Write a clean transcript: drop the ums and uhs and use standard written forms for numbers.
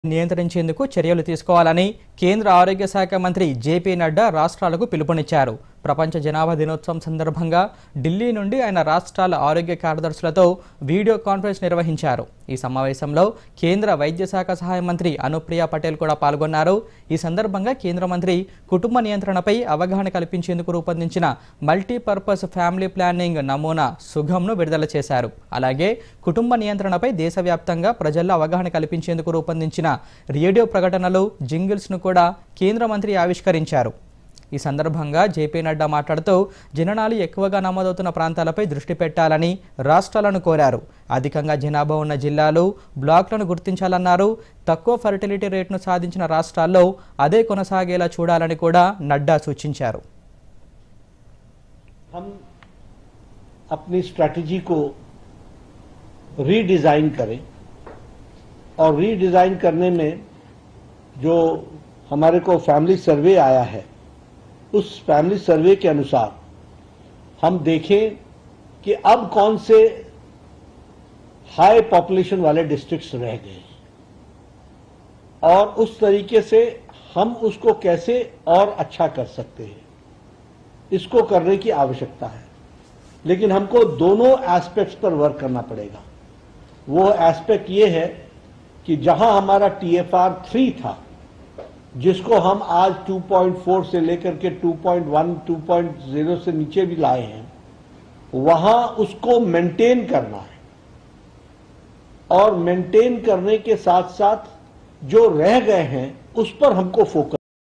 నియంత్రించేందుకు చర్యలు తీసుకోవాలని కేంద్ర ఆరోగ్య శాఖ మంత్రి జేపీ నడ్డా రాష్ట్రాలకు పిలుపునిచ్చారు. ప్రపంచ జనాభా దినోత్సవం సందర్భంగా ఢిల్లీ నుండి ఆయన రాష్ట్రాల ఆరోగ్య కార్యదర్శులతో వీడియో కాన్ఫరెన్స్ నిర్వహించారు. ఈ సమావేశంలో కేంద్ర వైద్య శాఖ సహాయ మంత్రి అనుప్రియ పటేల్ కూడా పాల్గొన్నారు. ఈ సందర్భంగా కేంద్ర మంత్రి కుటుంబ నియంత్రణపై అవగాహన కల్పించేందుకు రూపొందించిన మల్టీపర్పస్ ఫ్యామిలీ ప్లానింగ్ నమూనా సుగమ్ను విడుదల చేశారు. అలాగే కుటుంబ నియంత్రణపై దేశవ్యాప్తంగా ప్రజల్లో అవగాహన కల్పించేందుకు రూపొందించిన రేడియో ప్రకటనలు జింగిల్స్ను కూడా కేంద్ర మంత్రి ఆవిష్కరించారు. ఈ సందర్భంగా జేపీ నడ్డా మాట్లాడుతూ జననాలు ఎక్కువగా నమోదవుతున్న ప్రాంతాలపై దృష్టి పెట్టాలని రాష్ట్రాలను కోరారు. అధికంగా జనాభా ఉన్న జిల్లాలు, బ్లాక్లను గుర్తించాలన్నారు. తక్కువ ఫర్టిలిటీ రేటును సాధించిన రాష్ట్రాల్లో అదే కొనసాగేలా చూడాలని కూడా నడ్డా సూచించారు. हम अपनी स्ट्रैटेजी को रीडिजाइन करें और रीडिजाइन करने में जो हमारे को फैमिली सर्वे आया है, उस फैमिली सर्वे के अनुसार हम देखें कि अब कौन से हाई पॉपुलेशन वाले डिस्ट्रिक्ट्स रह गए और उस तरीके से हम उसको कैसे और अच्छा कर सकते हैं, इसको करने की आवश्यकता है। लेकिन हमको दोनों एस्पेक्ट्स पर वर्क करना पड़ेगा। वो एस्पेक्ट ये है कि जहां हमारा TFR 3 था, जिसको हम आज 2.4 से लेकर के 2.1, 2.0 से नीचे भी लाए हैं, वहां उसको मेंटेन करना है और मेंटेन करने के साथ साथ जो रह गए हैं उस पर हमको फोकस